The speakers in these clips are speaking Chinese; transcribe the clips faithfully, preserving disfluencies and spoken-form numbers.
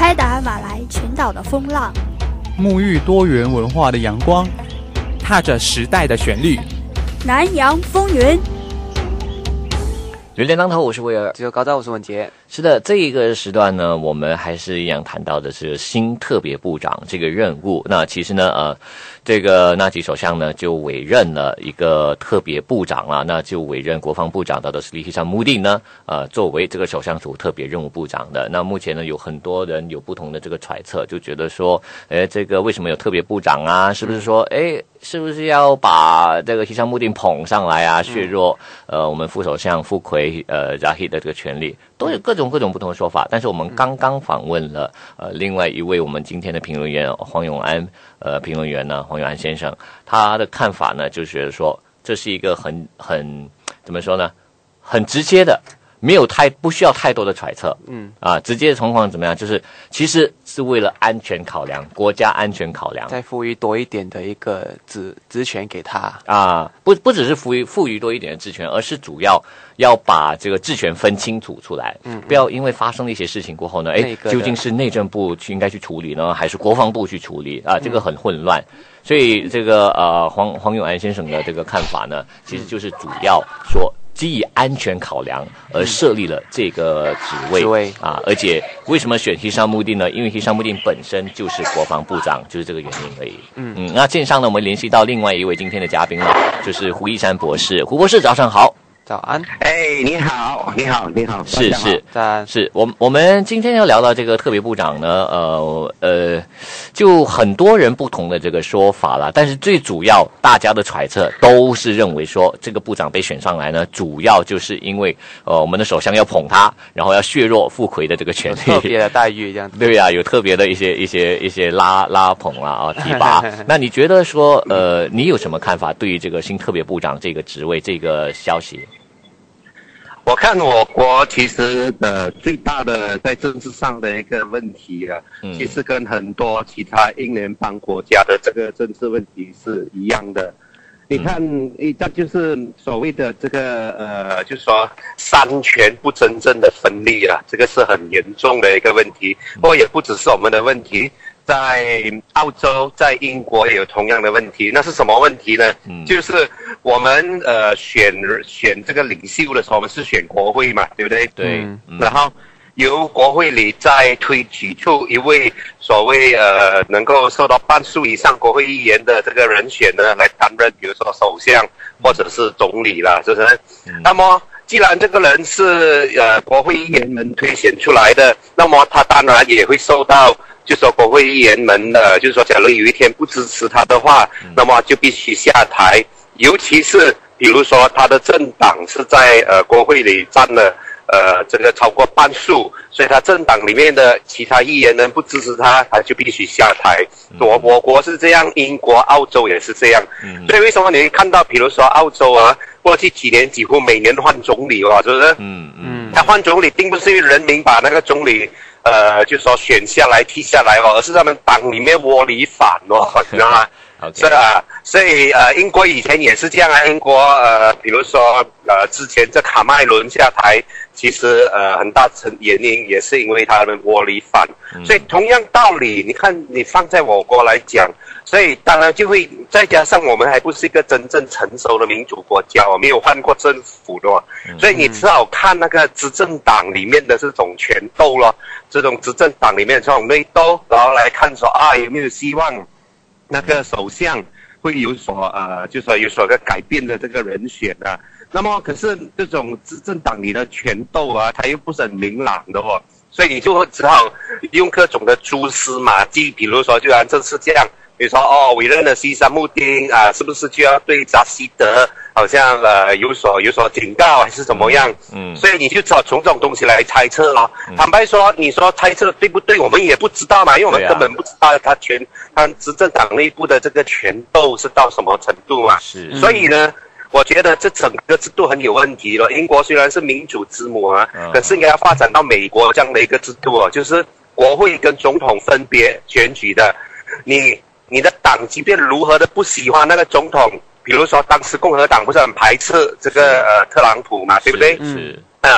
拍打马来群岛的风浪， 沐浴多元文化的阳光，踏着时代的旋律。 南洋风云。 榴莲当头，我是威尔。 只有高照，我是文杰。 是的，这一个时段呢，我们还是一样谈到的是新特别部长这个任务。那其实呢，呃，这个纳吉首相呢就委任了一个特别部长啦，那就委任国防部长的斯里希山穆蒂呢，呃，作为这个首相府特别任务部长的。那目前呢，有很多人有不同的这个揣测，就觉得说，哎，这个为什么有特别部长啊？是不是说，哎，是不是要把这个希山穆蒂捧上来啊，削弱呃我们副首相傅奎呃扎希的这个权力？都有各种各种不同的说法，但是我们刚刚访问了呃另外一位我们今天的评论员黄永安呃评论员呢黄永安先生，他的看法呢就觉得说这是一个很很怎么说呢，很直接的，没有太不需要太多的揣测，嗯啊，直接的情况怎么样？就是其实是为了安全考量，国家安全考量， 再赋予多一点的一个职职权给他啊，不不只是赋予赋予多一点的职权，而是主要要把这个职权分清楚出来，嗯，不要因为发生了一些事情过后呢，哎，究竟是内政部去应该去处理呢，还是国防部去处理啊？这个很混乱，嗯、所以这个呃黄黄永安先生的这个看法呢，其实就是主要说。基于安全考量而设立了这个职位，职位啊，而且为什么选希山穆蒂呢？因为希山穆蒂本身就是国防部长，就是这个原因而已。嗯嗯，那线上呢，我们联系到另外一位今天的嘉宾了，就是胡一山博士。胡博士，早上好。 早安， 哎，你好，你好，你好， 是是， 在是我我们今天要聊到这个特别部长呢，呃呃，就很多人不同的这个说法啦，但是最主要大家的揣测都是认为说，这个部长被选上来呢，主要就是因为呃我们的首相要捧他，然后要削弱傅奎的这个权利， 特别的待遇这样子。 对呀、啊，有特别的一些一些一些拉拉捧啦啊提拔。那你觉得说呃你有什么看法？对于这个新特别部长这个职位这个消息？ 我看我国其实的最大的在政治上的一个问题啊，嗯、其实跟很多其他英联邦国家的这个政治问题是一样的。你看，这就是所谓的这个呃，就是说三权不真正的分立啊，这个是很严重的一个问题。不过也不只是我们的问题，在澳洲、在英国也有同样的问题。那是什么问题呢？嗯、就是我们呃选选这个领袖的时候，我们是选国会嘛，对不对？ 对。 嗯、然后由国会里再推举出一位所谓呃能够受到半数以上国会议员的这个人选呢，来担任，比如说首相或者是总理啦，是不是？嗯、那么既然这个人是呃国会议员们推选出来的，那么他当然也会受到，就是说国会议员们的，就是说假如有一天不支持他的话，嗯、那么就必须下台，尤其是比如说他的政党是在呃国会里占了。呃，这个超过半数，所以他政党里面的其他议员呢不支持他，他就必须下台。我我国是这样，英国、澳洲也是这样。嗯、所以为什么你会看到，比如说澳洲啊，过去几年几乎每年换总理哇，是不是？嗯嗯。他换总理并不是因为人民把那个总理呃就说选下来、踢下来哦，而是他们党里面窝里反哦，你知道吗？Okay. 是啊，所以呃，英国以前也是这样啊。英国呃，比如说呃，之前这卡麦伦下台，其实呃很大层原因也是因为他们窝里反。嗯、所以同样道理，你看你放在我国来讲，所以当然就会再加上我们还不是一个真正成熟的民主国家，我没有换过政府的，嗯、所以你只好看那个执政党里面的这种权斗咯，这种执政党里面的这种内斗，然后来看说啊有没有希望。那个首相会有所呃，就说有所个改变的这个人选啊。那么可是这种执政党里的权斗啊，它又不是很明朗的哦，所以你就只好用各种的蛛丝马迹，比如说就按这次这样，比如说哦，委任了希山穆丁啊，是不是就要对扎西德好像呃有所有所警告还是怎么样？嗯，所以你就只好从这种东西来猜测咯。嗯、坦白说，你说猜测对不对？我们也不知道嘛，因为我们根本不知道他权他执政党内部的这个权斗是到什么程度嘛。是，所以呢，我觉得这整个制度很有问题了。英国虽然是民主之母啊，嗯、可是应该要发展到美国这样的一个制度哦，就是国会跟总统分别选举的，你你的党即便如何的不喜欢那个总统。比如说，当时共和党不是很排斥这个呃特朗普嘛，对不对？是啊，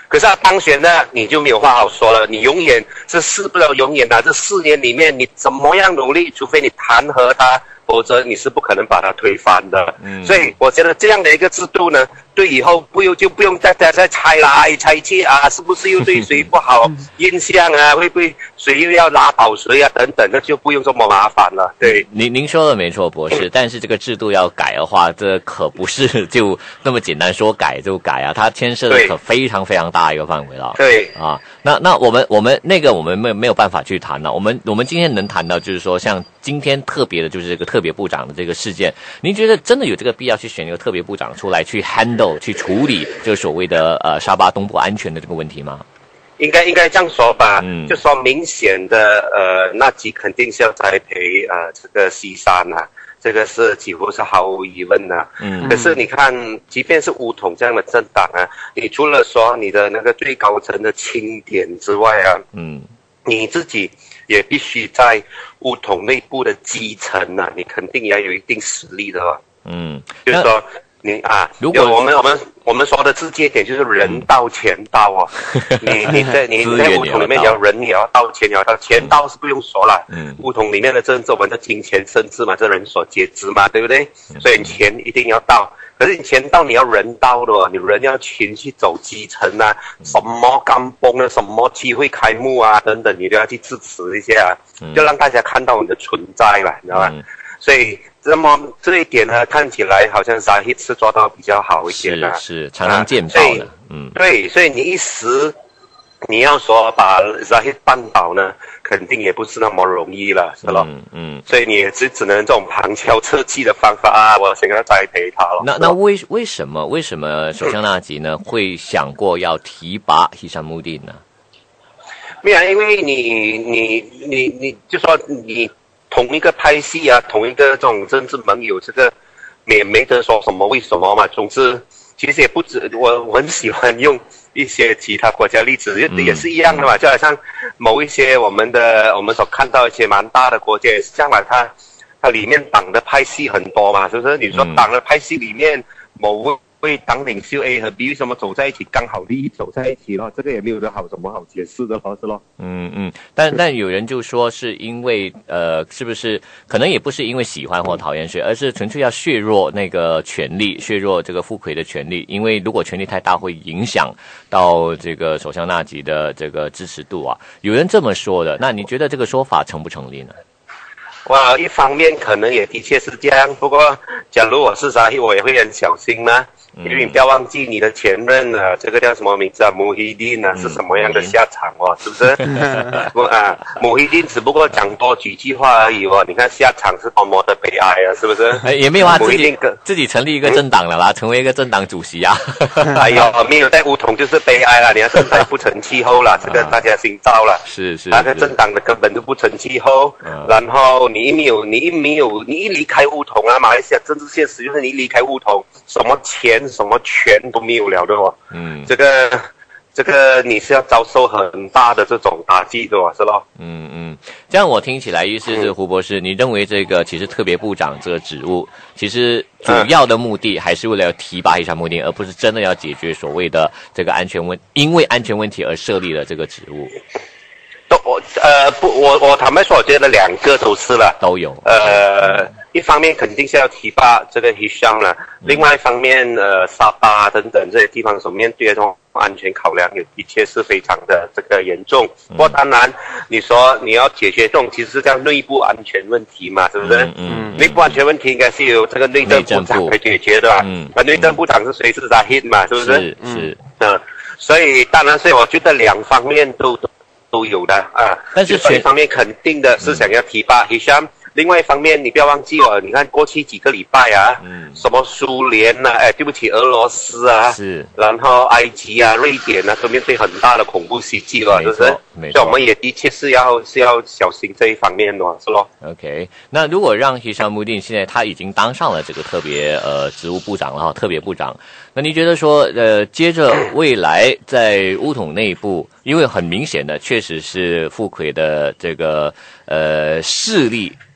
可是他当选呢，你就没有话好说了，你永远这四不了永远的这四年里面，你怎么样努力，除非你弹劾他，否则你是不可能把它推翻的。嗯，所以我觉得这样的一个制度呢，对以后不用就不用再再再猜来猜去啊，是不是又对谁不好印象啊？会不会谁又要拉倒谁啊？等等，那就不用这么麻烦了。对， 您您说的没错，博士。但是这个制度要改的话，这可不是就那么简单说改就改啊，它牵涉的可非常非常大一个范围了。 对啊，那那我们我们那个我们没没有办法去谈了。我们我们今天能谈到就是说，像今天特别的就是这个特别部长的这个事件，您觉得真的有这个必要去选一个特别部长出来去 handle 去处理这个所谓的呃沙巴东部安全的这个问题吗？ 应该应该这样说吧， 嗯， 就说明显的呃，纳吉肯定是要栽培呃这个西山啊，这个是几乎是毫无疑问的。嗯，可是你看，即便是巫统这样的政党啊，你除了说你的那个最高层的钦点之外啊，嗯，你自己也必须在巫统内部的基层啊，你肯定也要有一定实力的哦。嗯，就是说。你啊，如果我们我们我们说的直接点就是人到钱到哦，嗯、你你在你在巫统里面也要人也要到，钱也要到，钱到是不用说了，嗯，巫统里面的政治我们的金钱政治嘛，这人所皆知嘛，对不对？嗯、所以钱一定要到，可是你钱到你要人到的哦，你人要群去走基层啊，嗯、什么干崩啊，什么机会开幕啊等等，你都要去支持一下，嗯、就让大家看到你的存在了，你知道吧？嗯、所以。那么这一点呢，看起来好像 Zahid 是做到比较好一点的， 是是常常见报的，啊、嗯， 对，所以你一时你要说把 Zahid 扳倒呢，肯定也不是那么容易了，是咯，嗯嗯，所以你也只只能这种旁敲侧击的方法啊，我想要栽培他了。 那那为为什么为什么首相纳吉呢会想过要提拔 Hishammuddin 呢？ 没有，因为你你你你就说你。同一个派系啊，同一个这种政治盟友，这个也没得说什么为什么嘛。总之，其实也不止我，我很喜欢用一些其他国家例子，也、嗯、也是一样的嘛。就好像某一些我们的我们所看到一些蛮大的国家也是这样嘛，它它里面党的派系很多嘛，是不是？你说党的派系里面某位党领袖 A 和 B 为什么走在一起，刚好利益走在一起咯，这个也没有得好什么好解释的咯，是咯。 嗯嗯，但但有人就说是因为呃，是不是可能也不是因为喜欢或讨厌谁，而是纯粹要削弱那个权力，削弱这个傅奎的权力，因为如果权力太大，会影响到这个首相纳吉的这个支持度啊。有人这么说的，那你觉得这个说法成不成立呢？ 哇，一方面可能也的确是这样，不过假如我是Zahid，我也会很小心呢。因为你不要忘记你的前任啊，这个叫什么名字啊？穆希丁啊，是什么样的下场哦？是不是？啊，穆希丁只不过讲多几句话而已哦，你看下场是多么的悲哀啊，是不是？ 哎，也没有啊，自己自己成立一个政党了啦，嗯、成为一个政党主席啊。 哎呦，没有在巫统就是悲哀了，你看现在不成气候了，这个大家心照了。 是是， 那个政党的根本就不成气候，嗯、然后你一没有，你一没有，你一离开巫统啊，马来西亚政治现实就是你一离开巫统，什么钱。什么权都没有了的哦，嗯，这个这个你是要遭受很大的这种打击的哦，是咯？ 嗯嗯，这样我听起来，意思是胡博士，你认为这个其实特别部长这个职务，其实主要的目的还是为了要提拔Hishammuddin，而不是真的要解决所谓的这个安全问，因为安全问题而设立了这个职务。 都我呃不，我我坦白说，我觉得两个都是了， 都有。 呃，一方面肯定是要提拔这个 Hisham 了，嗯、另外一方面，呃，沙巴等等这些地方所面对的这种安全考量，也的确是非常的这个严重。嗯、不过当然，你说你要解决这种其实是叫内部安全问题嘛，是不是？嗯嗯。内部安全问题应该是由这个内政部长来解决的吧？嗯。那内政部长是谁？是 Zahid 嘛，是不是？ 是是。 嗯、呃，所以当然，所以我觉得两方面都都。都有的啊， 但是一方面肯定的是想要提拔 Hisham，、嗯、另外一方面你不要忘记哦，你看过去几个礼拜啊，嗯，什么苏联呐、啊，哎，对不起，俄罗斯啊，是，然后埃及啊、瑞典啊，都面对很大的恐怖袭击了，是不是？没错，所以我们也的确是要是要小心这一方面的，是咯。 OK， 那如果让 Hishammuddin 现在他已经当上了这个特别呃职务部长了哈，特别部长，那你觉得说呃，接着未来在巫统内部，因为很明显的确实是傅奎的这个呃势力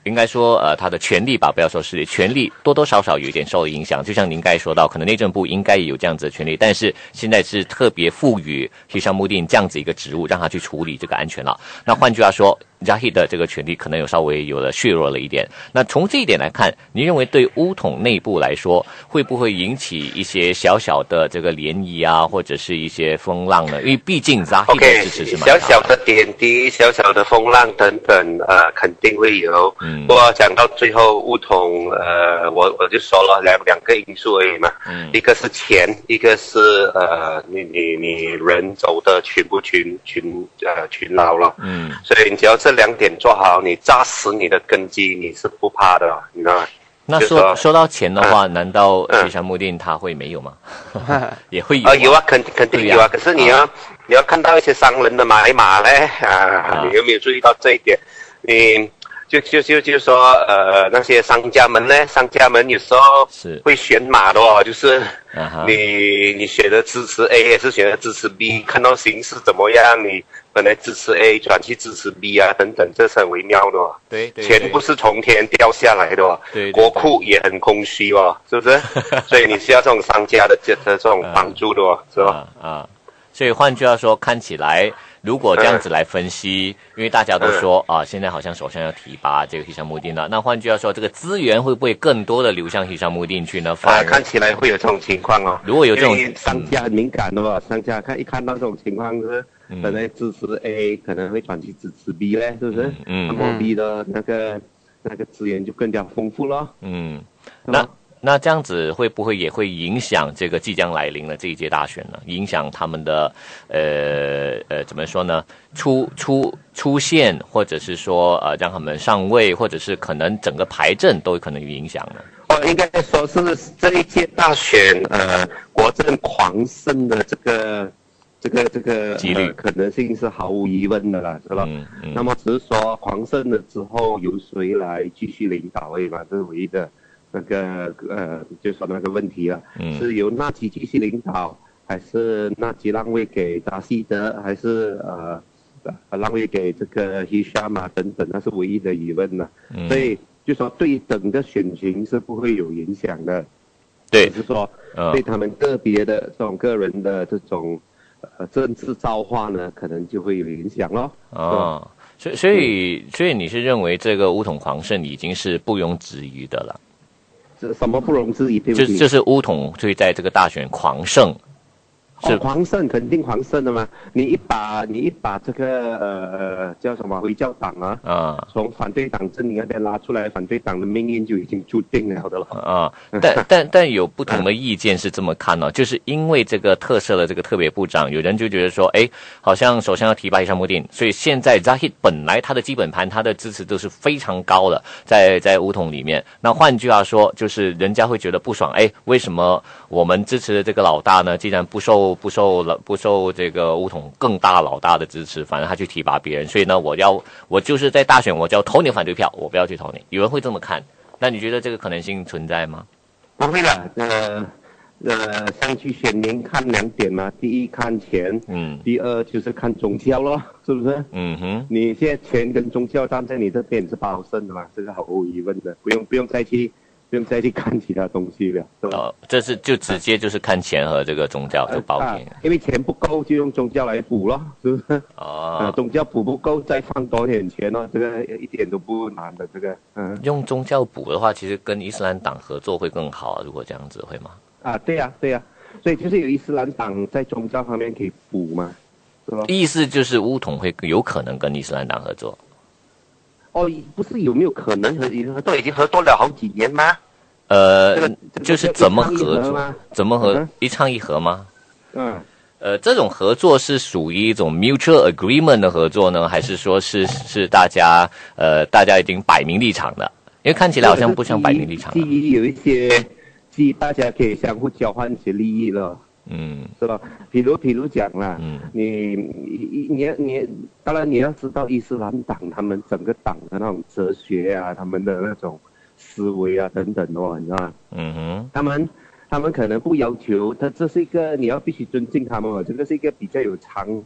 应该说呃他的权力吧，不要说势力，权力多多少少有一点受影响。就像您刚才说到，可能内政部应该也有这样子的权利，但是现在是特别赋予Hishammuddin这样子一个职务，让他去处理这个安全了。那换句话说，Zahid 的这个权力可能有稍微有了削弱了一点。那从这一点来看，您认为对巫统内部来说，会不会引起一些小小的这个涟漪啊，或者是一些风浪呢？因为毕竟 Zahid 的支持是蛮大的。 小小的点滴、小小的风浪等等，呃，肯定会有。嗯。不过讲到最后，巫统，呃，我我就说了两两个因素而已嘛。嗯。一个是钱，一个是呃，你你你人走的群不群群呃群劳了。嗯。所以你只要这两点做好，你扎实你的根基，你是不怕的，你知道吗？ 那说说, 说到钱的话，嗯、难道Hishammuddin他会没有吗？也会有啊、 呃，有啊，肯肯定有啊。可是你要、啊、你要看到一些商人的买马嘞啊，啊你有没有注意到这一点？你就就就就说呃那些商家们呢，商家们有时候是会选马的哦，就是你、啊、你选择支持 A 也是选择支持 B， 看到形势怎么样，你本来支持 A 转去支持 B 啊等等，这是很微妙的哦。 对 对, 对， 钱不是从天掉下来的哦，对对对，国库也很空虚哦，是不是？所以你需要这种商家的这这种帮助的哦，啊、是吧？ 啊。啊所以换句话说，看起来如果这样子来分析，嗯、因为大家都说、嗯、啊，现在好像首相要提拔这个Hishammuddin了，那换句话说，这个资源会不会更多的流向Hishammuddin去呢？反而、 啊、看起来会有这种情况哦。 如果有这种， 商家很敏感的吧？嗯、商家看一看到这种情况是，本来支持 A 可能会转去支持 B 嘞，是不是？嗯，那么 B 的那个那个资源就更加丰富了。嗯， 那。那这样子会不会也会影响这个即将来临的这一届大选呢？影响他们的呃呃怎么说呢？出出出现，或者是说呃让他们上位，或者是可能整个排阵都有可能有影响呢？ 哦，应该说是这一届大选，呃，国阵狂胜的这个这个这个几率、 呃、可能性是毫无疑问的啦，是吧？嗯嗯。那么只是说狂胜了之后由谁来继续领导而已嘛，这是唯一的。那个呃，就说那个问题了，嗯、是由纳吉继续领导，还是纳吉让位给达西德，还是呃让位给这个希沙嘛等等，那是唯一的疑问了。嗯、所以就说对整个选情是不会有影响的， 对， 只是说对他们个别的这种个人的这种呃政治造化呢，可能就会有影响咯。 哦，所以所以所以你是认为这个巫统狂胜已经是不容置疑的了？ 什么不容置疑？对不对？就就是巫统会在这个大选狂胜， 是、哦、狂胜，肯定狂胜的嘛！你一把你一把这个呃叫什么回教党啊，啊，从反对党阵营那边拉出来，反对党的命运就已经注定了的了啊。但但但有不同的意见是这么看呢、哦，就是因为这个特赦的这个特别部长，有人就觉得说，哎，好像首相要提拔Hishammuddin，所以现在 Zahid 本来他的基本盘，他的支持度是非常高的，在在巫统里面。那换句话说，就是人家会觉得不爽，哎，为什么我们支持的这个老大呢，既然不受不受不受这个巫统更大老大的支持，反正他去提拔别人，所以呢，我要我就是在大选，我就要投你反对票，我不要去投你。有人会这么看，那你觉得这个可能性存在吗？ 不会的，呃呃，上去选民看两点嘛，第一看钱，嗯，第二就是看宗教咯，是不是？嗯哼，你现在钱跟宗教站在你这边是保胜的嘛，这个毫无疑问的，不用不用再去。不用再去看其他东西了，是吧？ 哦，这是就直接就是看钱和这个宗教就包平、 啊，因为钱不够就用宗教来补咯，是不是？哦，啊、宗教补不够再放多点钱哦，这个一点都不难的，这个嗯。 用宗教补的话，其实跟伊斯兰党合作会更好啊，如果这样子会吗？ 啊，对呀、啊，对呀、啊，所以就是有伊斯兰党在宗教方面可以补嘛，是吧？ 意思就是巫统会有可能跟伊斯兰党合作。 哦，不是有没有可能合都已经合作了好几年吗？ 呃，这个、就是怎么合作？怎么合、嗯、一唱一和吗？嗯，呃，这种合作是属于一种 mutual agreement 的合作呢，还是说是是大家呃大家已经摆明立场的？因为看起来好像不像摆明立场。 基于有一些，基于大家可以相互交换一些利益了。嗯，是吧？比如，比如讲啦，嗯，你你你你，当然你要知道伊斯兰党他们整个党的那种哲学啊，他们的那种思维啊等等哦，你知道吗？嗯哼，他们他们可能不要求，他这是一个你要必须尊敬他们哦，这个是一个比较有长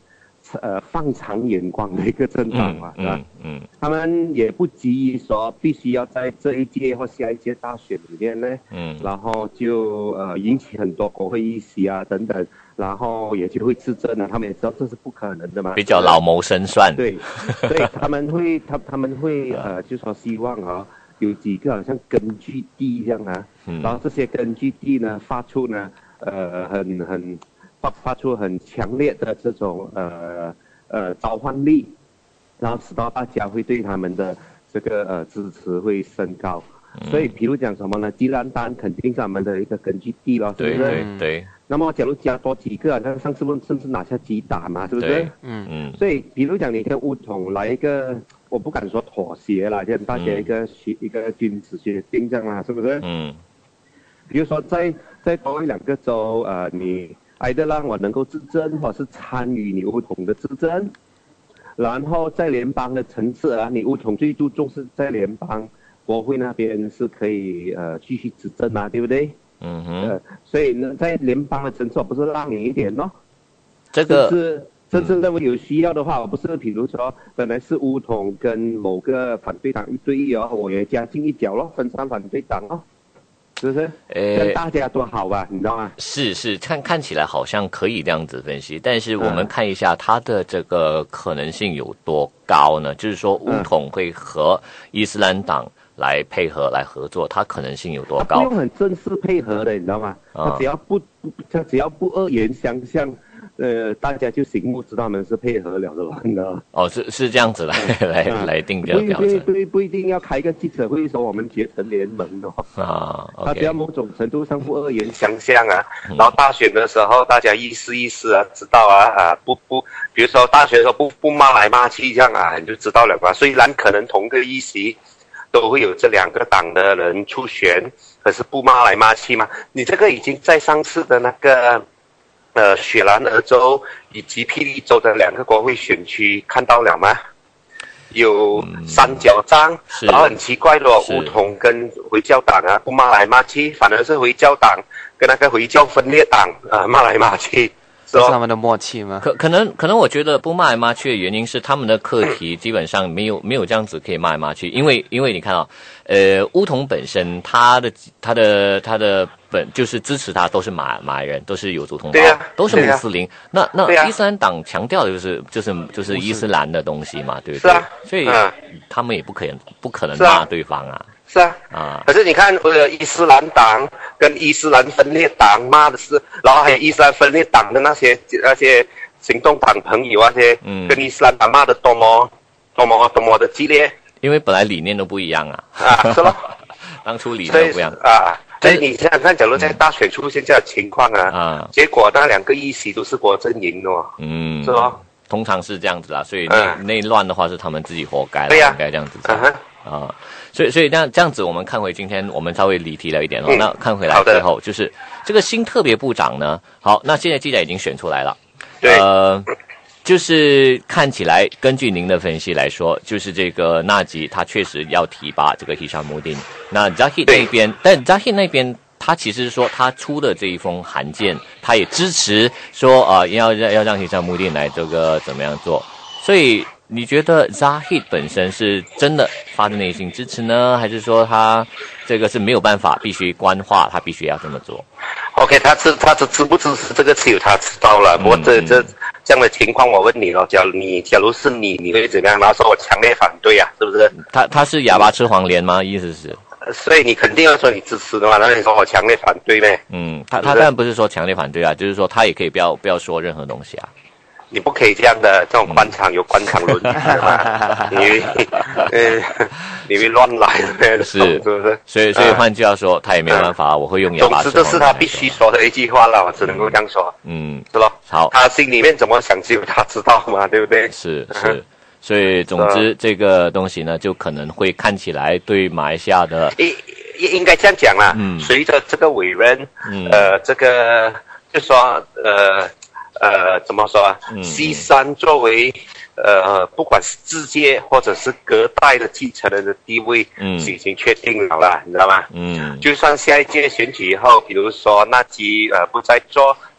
呃放长眼光的一个政党嘛，是吧？ 嗯，嗯他们也不急于说必须要在这一届或下一届大选里面呢， 嗯， 然后就呃引起很多国会议席啊等等，然后也就会执政了。他们也知道这是不可能的嘛， 比较老谋深算。 对，所以他们会他他们会呃就说希望啊。有几个好像根据地这样啊， 嗯、 然后这些根据地呢发出呢，呃，很很发发出很强烈的这种呃呃召唤力，然后使到大家会对他们的这个呃支持会升高。嗯、所以，比如讲什么呢？鸡蛋丹肯定是他们的一个根据地了，是不是？ 对对对。那么，假如加多几个，那上次甚至拿下鸡蛋嘛，是不是？ 嗯嗯。 所以，比如讲，你跟巫统来一个。我不敢说妥协啦，就大家一个协、嗯、一个君子协定这样啦，是不是？嗯。比如说在在多一两个州，呃，你挨得让我能够执政，或是参与你巫统的执政，然后在联邦的层次啊，你巫统最注重是在联邦国会那边是可以呃继续执政嘛，对不对？嗯哼。呃，所以呢，在联邦的层次，我不是让你一点咯， 这个是。甚至认为有需要的话，我不是比如说本来是巫统跟某个反对党一对一哦，我也加进一脚咯，分散反对党哦，是不是？呃，跟大家多好吧，你知道吗？ 是是，看看起来好像可以这样子分析，但是我们看一下它的这个可能性有多高呢？嗯、就是说巫统会和伊斯兰党来配合来合作，它可能性有多高？ 不用很正式配合的，你知道吗？他、嗯、只要不不，他只要不恶言相向。呃，大家就醒目知道他们是配合了的了，你知道吗？ 哦，是是这样子来来、啊、来定这个标准， 不不不一定要开个记者会说我们结成联盟的啊。他只要某种程度上不恶言相向啊，嗯、然后大选的时候大家意思意思啊，知道啊啊不不，比如说大选的时候不不骂来骂去这样啊，你就知道了吧？虽然可能同个议席都会有这两个党的人出选，可是不骂来骂去嘛。你这个已经在上次的那个。呃，雪兰莪州以及霹雳州的两个国会选区看到了吗？有三角仗，嗯、然后很奇怪的，巫统跟回教党啊不骂来骂去，反而是回教党跟那个回教分裂党啊骂来骂去。 这是他们的默契吗？ 可可能可能我觉得不骂来骂去的原因是他们的课题基本上没有没有这样子可以骂来骂去，因为因为你看啊，呃，巫统本身他的他的他的本就是支持他都是马马来人，都是有族同胞， 啊、 都是穆斯林。啊、那那、啊、伊斯兰党强调的就是就是就是伊斯兰的东西嘛，对不对？ 是啊， 所以、嗯、他们也不可能不可能骂对方啊。 是啊，啊，可是你看，呃，伊斯兰党跟伊斯兰分裂党骂的是，然后还有伊斯兰分裂党的那些那些行动党朋友啊，那些，嗯，跟伊斯兰党骂的多么多么多么的激烈， 因为本来理念都不一样啊， 啊，是咯， 当初理念不一样啊，所以你想想看，假如在大选出现这样的情况啊，啊，结果那两个议席都是国阵营的哦，嗯，是吧？ 通常是这样子啦，所以内、嗯、内乱的话是他们自己活该了， 对呀、啊， 应该这样子讲。啊，所以所以这样这样子，我们看回今天我们稍微离题了一点哦。嗯、那看回来最后就是这个新特别部长呢，好，那现在记者已经选出来了， 对， 呃，就是看起来根据您的分析来说，就是这个纳吉他确实要提拔这个希沙穆丁，那 Zahid 那边，但 Zahid 那边他其实说他出的这一封函件，他也支持说啊、呃、要要让希沙穆丁来这个怎么样做，所以。你觉得 Zahid 本身是真的发自内心支持呢，还是说他这个是没有办法，必须官话，他必须要这么做 ？OK， 他支他支支不支持这个只有他知道了。不过这这这样的情况，我问你了，假如你假如是你，你会怎么样？然后说我强烈反对啊，是不是？ 他他是哑巴吃黄连吗？意思是？ 所以你肯定要说你支持的嘛，那你说我强烈反对呗？ 嗯，他他当然不是说强烈反对啊，就是说他也可以不要不要说任何东西啊。 你不可以这样的，这种官场有官场伦理的嘛？你呃，你会乱来的， 是是不是？ 所以所以换句话说，他也没有办法，我会用哑巴吃黄连。 总之，这是他必须说的一句话了，我只能够这样说。嗯，是咯。 好， 他心里面怎么想，只有他知道嘛，对不对？ 是是，所以总之这个东西呢，就可能会看起来对马来西亚的应应该这样讲啦。嗯，随着这个委任，嗯，呃，这个就说呃。呃，怎么说啊？嗯、西山作为呃，不管是直接或者是隔代的继承人的地位，嗯，是已经确定了啦，你知道吗？嗯，就算下一届选举以后，比如说纳吉呃不再做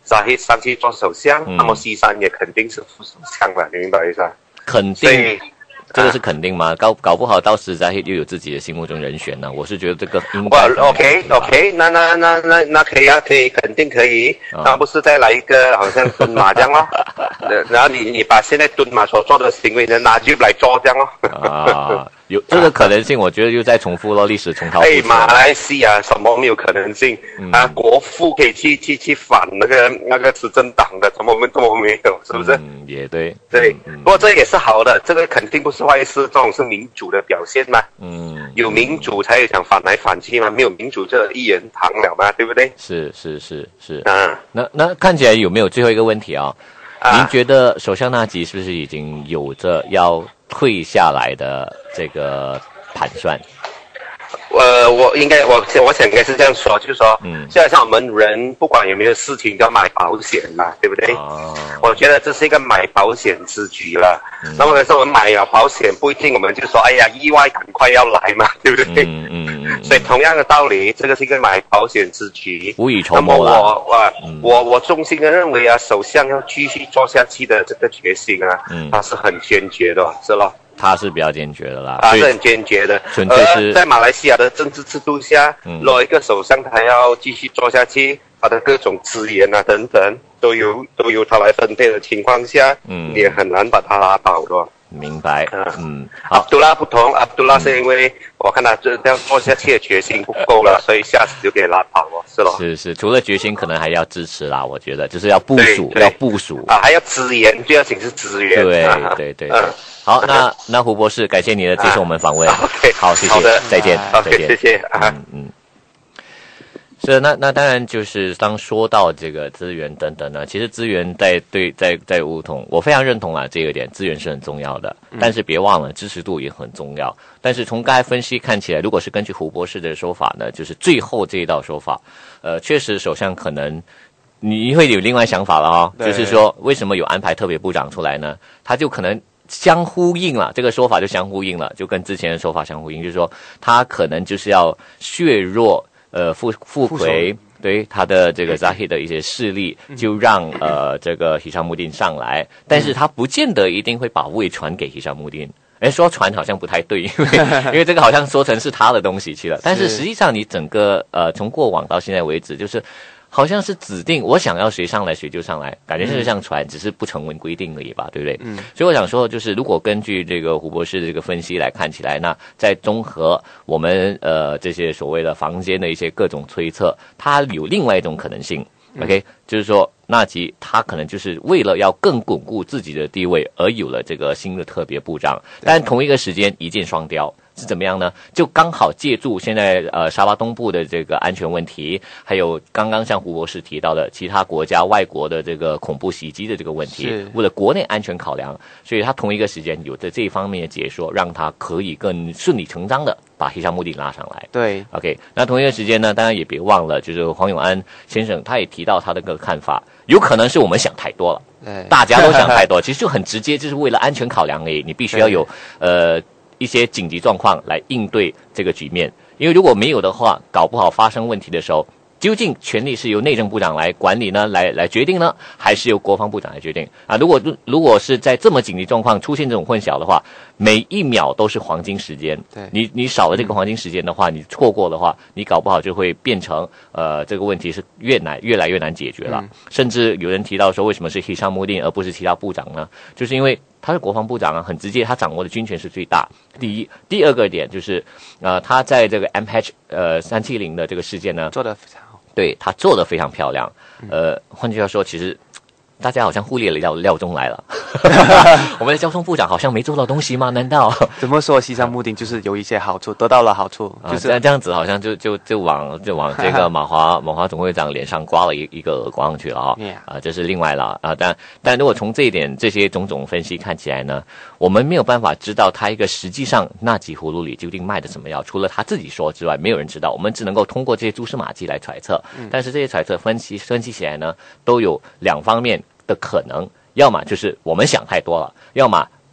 扎希上去做首相， 嗯、 那么西山也肯定是副首相了，你明白意思啊？ 肯定。这个是肯定吗？搞搞不好到时扎希又有自己的心目中人选呢。我是觉得这个应该。 哇 ，OK OK， 那那那那那可以啊，可以，肯定可以。 哦、 那不是再来一个好像蹲马这样咯？然后你你把现在蹲马所做的行为呢拿去来做这样咯？ 啊，有这个可能性，我觉得又在重复了历史重蹈覆辙。 哎，马来西亚什么没有可能性、嗯、啊？国父可以去去去反那个那个执政党的，怎么我们怎么没有？是不是？ 嗯，也对。 对， 嗯、 不过这也是好的，这个肯定不是坏事，这种是民主的表现嘛。嗯，有民主才有想反来反去嘛，没有民主这一言堂了嘛，对不对？ 是是是是。 啊， 那那看起来有没有最后一个问题啊？啊您觉得首相纳吉是不是已经有着要退下来的这个盘算？ 呃，我应该，我我想应该是这样说，就是说，嗯，现在像我们人不管有没有事情，都要买保险嘛，对不对？哦，我觉得这是一个买保险之举了。嗯、那么可是我们买了保险，不一定我们就说，哎呀，意外赶快要来嘛，对不对？嗯嗯嗯。所以同样的道理，这个是一个买保险之举， 无以筹谋了。 那么我我、嗯、我我衷心的认为啊，首相要继续做下去的这个决心啊，嗯，他是很坚决的，是咯。 他是比较坚决的啦， 他是很坚决的。 纯粹是在马来西亚的政治制度下，嗯，若一个首相他要继续做下去，他的各种资源啊等等，都由都由他来分配的情况下，嗯，也很难把他拉倒的。 明白，嗯嗯。 阿卜杜拉不同，阿卜杜拉是因为、嗯、我看他这样做下去的决心不够了，所以下次就给拉倒了，是咯。 是是，除了决心，可能还要支持啦。我觉得就是要部署，要部署啊，还要资源，最要紧是资源。 对对对。嗯，好，那那胡博士，感谢你的接受我们访问。 啊、OK， 好，谢谢， 好的， 再见， 啊、 再见， okay, 谢谢啊。 嗯嗯。是，那那当然就是当说到这个资源等等呢，其实资源在对在在梧桐，我非常认同啦这个点，资源是很重要的，但是别忘了支持度也很重要。但是从刚才分析看起来，如果是根据胡博士的说法呢，就是最后这一道说法，呃，确实首相可能你会有另外想法了哦，就是说为什么有安排特别部长出来呢？他就可能相呼应了，这个说法就相呼应了，就跟之前的说法相呼应，就是说他可能就是要削弱。呃，傅傅奎对他的这个扎希的一些势力，就让呃这个希沙穆丁上来，但是他不见得一定会把位传给希沙穆丁。哎，说传好像不太对，因为因为这个好像说成是他的东西去了，但是实际上你整个呃从过往到现在为止，就是好像是指定我想要谁上来谁就上来，感觉是像传，嗯、只是不成文规定而已吧，对不对？嗯。所以我想说，就是如果根据这个胡博士的这个分析来看起来，那在综合我们呃这些所谓的坊间的一些各种推测，它有另外一种可能性。嗯、OK， 就是说纳吉他可能就是为了要更巩固自己的地位，而有了这个新的特别部长，但同一个时间一箭双雕。是怎么样呢？就刚好借助现在呃沙巴东部的这个安全问题，还有刚刚像胡博士提到的其他国家外国的这个恐怖袭击的这个问题，为了国内安全考量，所以他同一个时间有着这一方面的解说，让他可以更顺理成章的把希沙穆丁拉上来。 对 ，OK， 那同一个时间呢，当然也别忘了，就是黄永安先生他也提到他的个看法，有可能是我们想太多了，大家都想太多，其实就很直接，就是为了安全考量而已，你必须要有呃。一些紧急状况来应对这个局面，因为如果没有的话，搞不好发生问题的时候，究竟权力是由内政部长来管理呢，来来决定呢，还是由国防部长来决定啊？如果如果是在这么紧急状况出现这种混淆的话，每一秒都是黄金时间。对，你你少了这个黄金时间的话，嗯、你错过的话，你搞不好就会变成呃这个问题是越难越来越难解决了。嗯、甚至有人提到说，为什么是希沙穆丁而不是其他部长呢？就是因为他是国防部长啊，很直接，他掌握的军权是最大。第一，第二个点就是，呃，他在这个 M H 呃三七零的这个事件呢， 做得非常好， 对他做得非常漂亮。呃，换句话说，其实大家好像忽略了廖廖中来了。我们的交通部长好像没做到东西吗？难道怎么说？西山穆丁就是有一些好处，得到了好处，就是、 啊、这样子，好像就就就往就往这个马华马华总会长脸上刮了一一个耳光去了哈、哦。啊、呃，这是另外了啊。但但如果从这一点这些种种分析看起来呢，我们没有办法知道他一个实际上那几葫芦里究竟卖的什么药，除了他自己说之外，没有人知道。我们只能够通过这些蛛丝马迹来揣测。嗯、但是这些揣测分析分析起来呢，都有两方面的可能。要么就是我们想太多了，要么不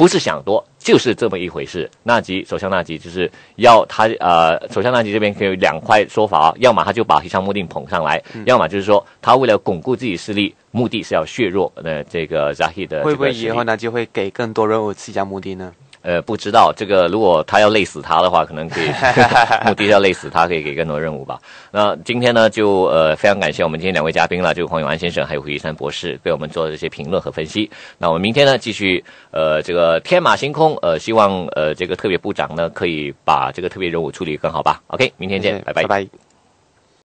不是想多，就是这么一回事。纳吉首相纳吉就是要他呃，首相纳吉这边可以有两块说法啊，要么他就把希沙穆丁捧上来，嗯、要么就是说他为了巩固自己势力，目的是要削弱呃这个扎希的。 会不会以后纳吉会给更多任务希沙穆丁呢？ 呃，不知道这个，如果他要累死他的话，可能可以目的要累死他，可以给更多任务吧。那今天呢，就呃非常感谢我们今天两位嘉宾了，这个黄永安先生还有胡一山博士，给我们做的这些评论和分析。那我们明天呢，继续呃这个天马行空，呃希望呃这个特别部长呢可以把这个特别任务处理更好吧。OK， 明天见，拜拜。 拜拜。